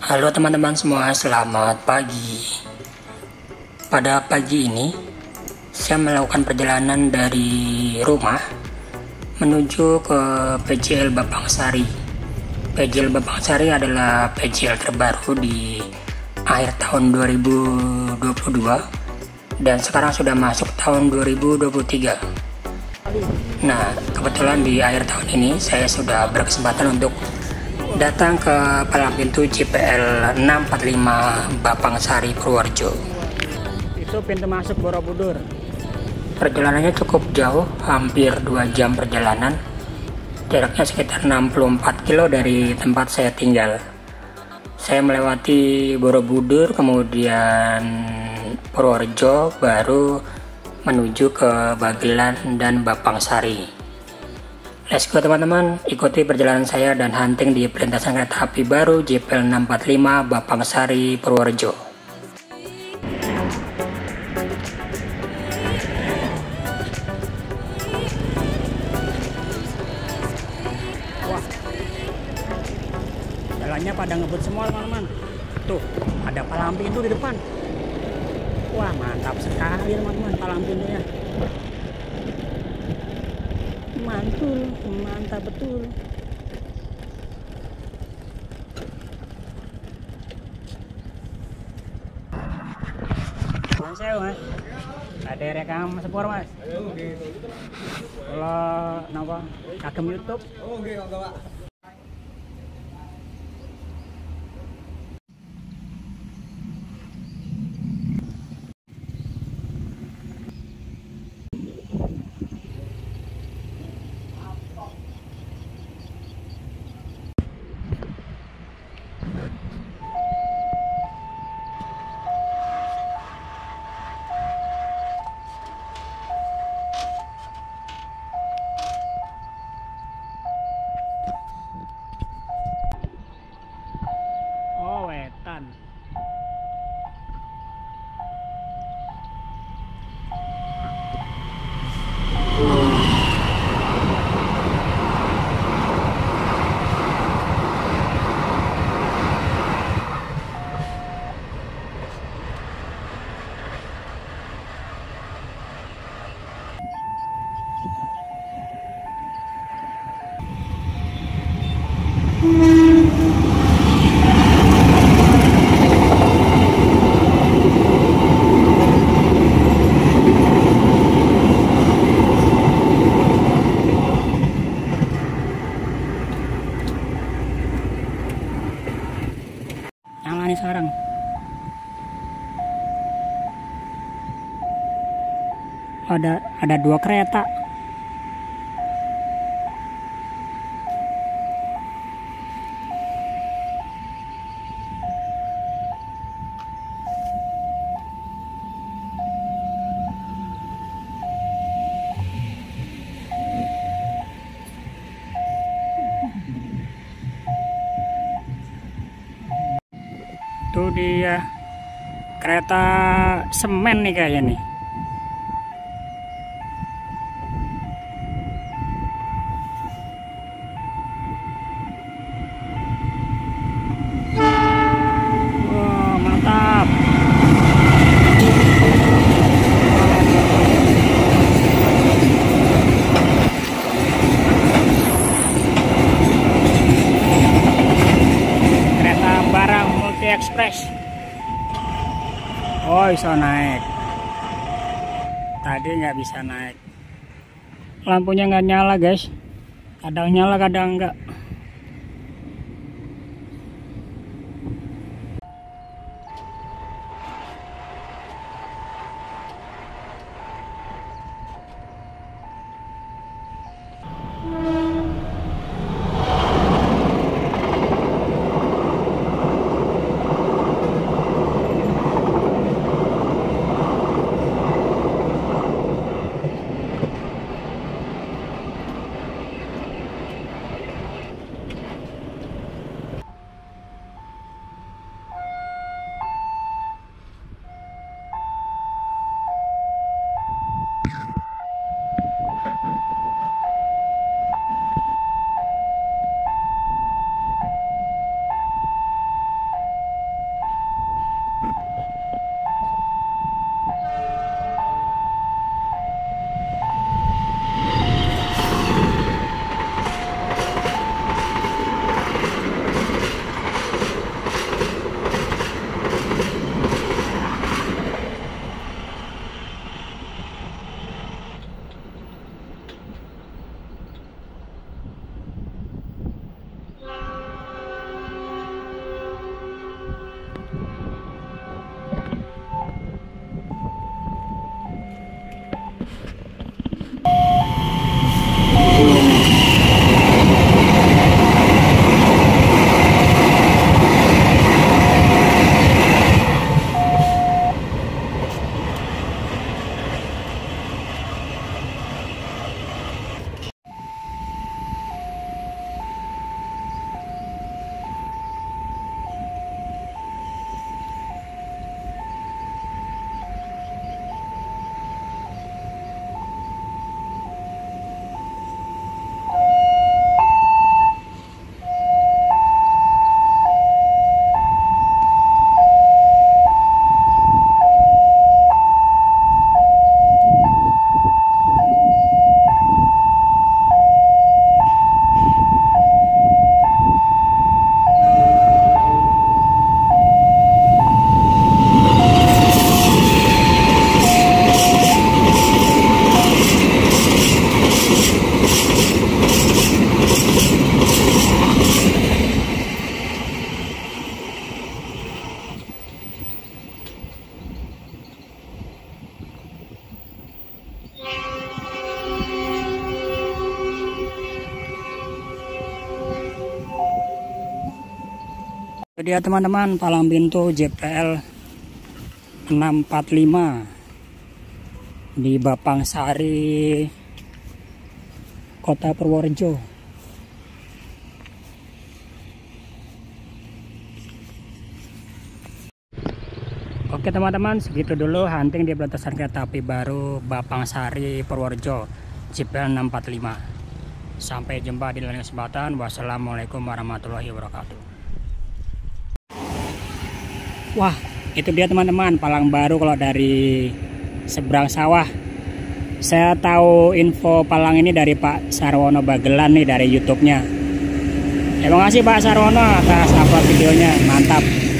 Halo teman-teman semua, selamat pagi. Pada pagi ini, saya melakukan perjalanan dari rumah menuju ke PJL Bapangsari. PJL Bapangsari adalah PJL terbaru di akhir tahun 2022 dan sekarang sudah masuk tahun 2023. Nah, kebetulan di akhir tahun ini saya sudah berkesempatan untuk datang ke palang pintu JPL 645 Bapangsari Purworejo. Itu pintu masuk Borobudur. Perjalanannya cukup jauh, hampir 2 jam perjalanan. Jaraknya sekitar 64 kilo dari tempat saya tinggal. Saya melewati Borobudur, kemudian Purworejo, baru menuju ke Bagelan dan Bapangsari. Let's go teman-teman, ikuti perjalanan saya dan hunting di perlintasan kereta api baru JPL 645 Bapangsari Purworejo. Wah, jalannya pada ngebut semua teman-teman. Tuh, ada palang pintu di depan. Wah, mantap sekali teman-teman palang pintunya. Mantul, mantap betul. Mas, ada rekam sepur mas. Kalau napa kagem YouTube. Oke, Pak. Oh, wetan. Nyala nih sekarang. Ada 2 kereta. Tuh dia kereta semen nih kayaknya nih. Wah, mantap. Kereta barang multi express. Oh, bisa naik. Tadi nggak bisa naik. Lampunya nggak nyala guys. Kadang nyala kadang enggak. Itu dia teman-teman, palang pintu JPL 645 di Bapang Sari, Kota Purworejo. Oke teman-teman, segitu dulu hunting di perlintasan kereta api baru Bapang Sari, Purworejo, JPL 645. Sampai jumpa di lain kesempatan. Wassalamualaikum warahmatullahi wabarakatuh. Wah, itu dia teman-teman, palang baru kalau dari seberang sawah. Saya tahu info palang ini dari Pak Sarwono Bagelan nih, dari YouTube-nya. Terima kasih Pak Sarwono atas upload videonya, mantap.